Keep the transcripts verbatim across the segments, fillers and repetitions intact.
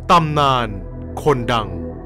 ตำนานคนดัง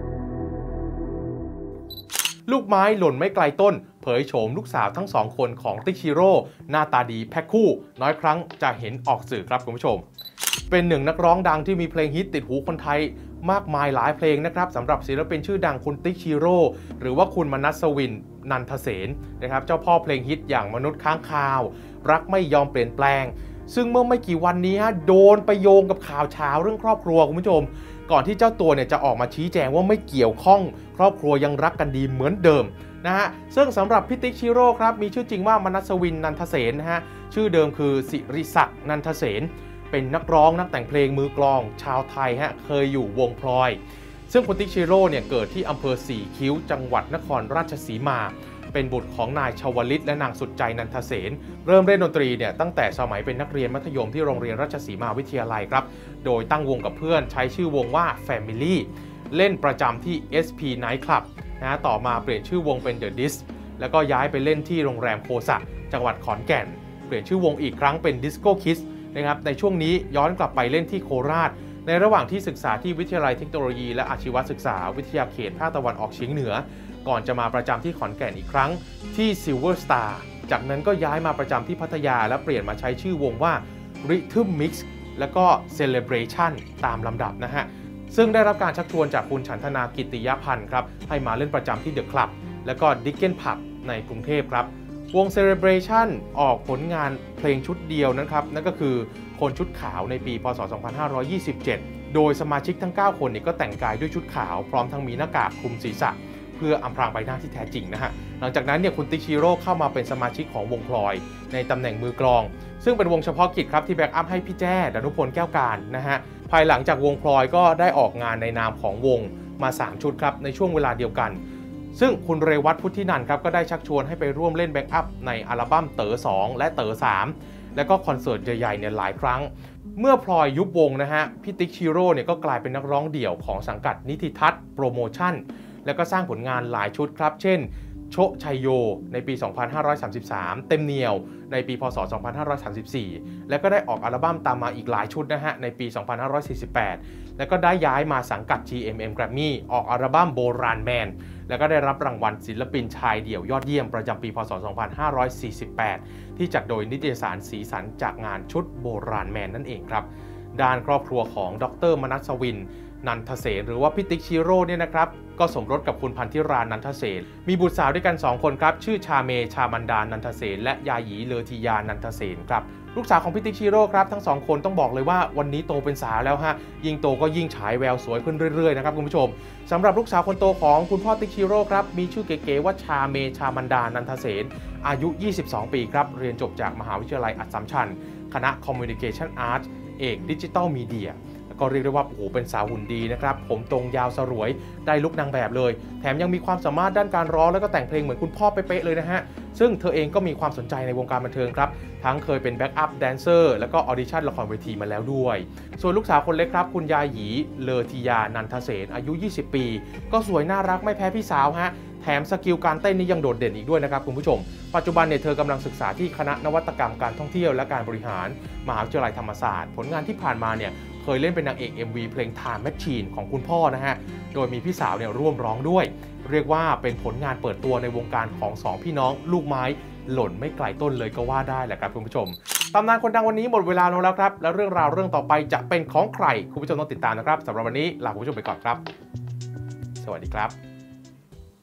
ลูกไม้หล่นไม่ไกลต้นเผยโฉมลูกสาวทั้งสองคนของติ๊กชิโร่หน้าตาดีแพ็คคู่น้อยครั้งจะเห็นออกสื่อครับคุณผู้ชมเป็นหนึ่งนักร้องดังที่มีเพลงฮิตติดหูคนไทยมากมายหลายเพลงนะครับสำหรับศิลปินชื่อดังคุณติ๊กชิโร่หรือว่าคุณมนัสวินนันทเสนนะครับเจ้าพ่อเพลงฮิตอย่างมนุษย์ค้างคาวรักไม่ยอมเปลี่ยนแปลงซึ่งเมื่อไม่กี่วันนี้โดนไปโยงกับข่าวเช้าเรื่องครอบครัวคุณผู้ชมก่อนที่เจ้าตัวเนี่ยจะออกมาชี้แจงว่าไม่เกี่ยวข้องครอบครัวยังรักกันดีเหมือนเดิมนะฮะซึ่งสำหรับพี่ติ๊กชิโร่ครับมีชื่อจริงว่ามนัสวินนันทเสนนะฮะชื่อเดิมคือสิริศักดิ์นันทเสนเป็นนักร้องนักแต่งเพลงมือกลองชาวไทยฮะเคยอยู่วงพลอยซึ่งคุณติ๊กชิโร่เนี่ยเกิดที่อำเภอสี่คิ้วจังหวัดนครราชสีมาเป็นบุตรของนายชวลิตและนางสุดใจนันทเสนเริ่มเล่นดนตรีเนี่ยตั้งแต่สมัยเป็นนักเรียนมัธยมที่โรงเรียนราชสีมาวิทยาลัยครับโดยตั้งวงกับเพื่อนใช้ชื่อวงว่า Family เล่นประจำที่ เอส พี Night Club นะต่อมาเปลี่ยนชื่อวงเป็น The Disc แล้วก็ย้ายไปเล่นที่โรงแรมโคสะจังหวัดขอนแก่นเปลี่ยนชื่อวงอีกครั้งเป็น Disco Kids นะครับในช่วงนี้ย้อนกลับไปเล่นที่โคราชในระหว่างที่ศึกษาที่วิทยาลัยเทคโนโลยีและอาชีวศึกษาวิทยาเขตภาคตะวันออกเฉียงเหนือก่อนจะมาประจำที่ขอนแก่นอีกครั้งที่ Silver Star จากนั้นก็ย้ายมาประจำที่พัทยาและเปลี่ยนมาใช้ชื่อวงว่า Rhythm Mix แล้วก็ Celebration ตามลำดับนะฮะซึ่งได้รับการชักชวนจากคุณฉันทนากิตติยพันธ์ครับให้มาเล่นประจำที่ The Club แล้วก็ Dickens Pub ในกรุงเทพครับวง Celebration ออกผลงานเพลงชุดเดียวนะครับนั่นก็คือคนชุดขาวในปีพ.ศ. สองพันห้าร้อยยี่สิบเจ็ดโดยสมาชิกทั้งเก้าคนก็แต่งกายด้วยชุดขาวพร้อมทั้งมีหน้ากากคลุมศีรษะเพื่ออำพรางใบหน้าที่แท้จริงนะฮะหลังจากนั้นเนี่ยคุณติ๊กชิโร่เข้ามาเป็นสมาชิกของวงพลอยในตำแหน่งมือกลองซึ่งเป็นวงเฉพาะกิจครับที่แบ็กอัพให้พี่แจ้ดนุพลแก้วการนะฮะภายหลังจากวงพลอยก็ได้ออกงานในนามของวงมาสามชุดครับในช่วงเวลาเดียวกันซึ่งคุณเรวัตพุทธินันท์ครับก็ได้ชักชวนให้ไปร่วมเล่นแบ็กอัพในอัลบั้มเต๋อสองและเต๋อสามและก็คอนเสิร์ตใหญ่ๆเนี่ยหลายครั้งเมื่อพลอยยุบวงนะฮะพี่ติ๊กชิโร่เนี่ยก็กลายเป็นนักร้องเดี่ยวของสังกัดนิติทัศน์โปรโมชั่นแล้วก็สร้างผลงานหลายชุดครับเช่นโชชัยโยในปี สองพันห้าร้อยสามสิบสาม เต็มเหนียวในปี พ.ศ. สองพันห้าร้อยสามสิบสี่ แล้วก็ได้ออกอัลบั้มตามมาอีกหลายชุดนะฮะในปี สองพันห้าร้อยสี่สิบแปด แล้วก็ได้ย้ายมาสังกัด จี เอ็ม เอ็ม Grammy ออกอัลบั้มโบราณแมนแล้วก็ได้รับรางวัลศิลปินชายเดี่ยวยอดเยี่ยมประจำปี พ.ศ. สองพันห้าร้อยสี่สิบแปด ที่จัดโดยนิตยสารสีสันจากงานชุดโบราณแมนนั่นเองครับด้านครอบครัวของดร.มนัสวินนันทเสนหรือว่าพี่ติ๊กชิโร่เนี่ยนะครับก็สมรสกับคุณพันธิรานันทเสนมีบุตรสาวด้วยกันสองคนครับชื่อชาเมชามันดานันทเสนและยาหยีเลอทิยานันทเสนครับลูกสาวของพี่ติ๊กชิโร่ครับทั้งสองคนต้องบอกเลยว่าวันนี้โตเป็นสาวแล้วฮะยิ่งโตก็ยิ่งฉายแววสวยขึ้นเรื่อยๆนะครับคุณผู้ชมสำหรับลูกสาวคนโตของคุณพ่อติ๊กชิโร่ครับมีชื่อเก๋ๆว่าชาเมชามันดานันทเสนอายุยี่สิบสองปีครับเรียนจบจากมหาวิทยาลัยอัสสัมชัญคณะ Communication Arts เอกดิจิทัลมีเดียก็เรียกได้ว่าโอ้โหเป็นสาวหุ่นดีนะครับผมตรงยาวสรวยได้ลุคนางแบบเลยแถมยังมีความสามารถด้านการร้องแล้วก็แต่งเพลงเหมือนคุณพ่อเป๊ะๆเลยนะฮะซึ่งเธอเองก็มีความสนใจในวงการบันเทิงครับทั้งเคยเป็นแบ็กอัพแดนเซอร์แล้วก็ออดิชั่นละครเวทีมาแล้วด้วยส่วนลูกสาวคนเล็กครับคุณยาหยีเลอทิยานันทเสนอายุยี่สิบปีก็สวยน่ารักไม่แพ้พี่สาวฮะแถมสกิลการเต้นนี่ยังโดดเด่นอีกด้วยนะครับคุณผู้ชมปัจจุบันเนี่ยเธอกำลังศึกษาที่คณะนวัตกรรมการท่องเที่ยวและการบริหารมหาวิทยาลัยธรรมศาสตร์ผลงานที่ผ่านมาเนี่ยเคยเล่นเป็นนางเอก เอ็ม วี เพลง Time Machine ของคุณพ่อนะฮะโดยมีพี่สาวเนี่ยร่วมร้องด้วยเรียกว่าเป็นผลงานเปิดตัวในวงการของสองพี่น้องลูกไม้หล่นไม่ไกลต้นเลยก็ว่าได้แหละครับคุณผู้ชมตำนานคนดังวันนี้หมดเวลาลงแล้วครับแล้วเรื่องราวเรื่องต่อไปจะเป็นของใครคุณผู้ชมต้องติดตามนะครับสำหรับวันนี้ลาคุณผู้ชมไปก่อนครับสวัสดีครับ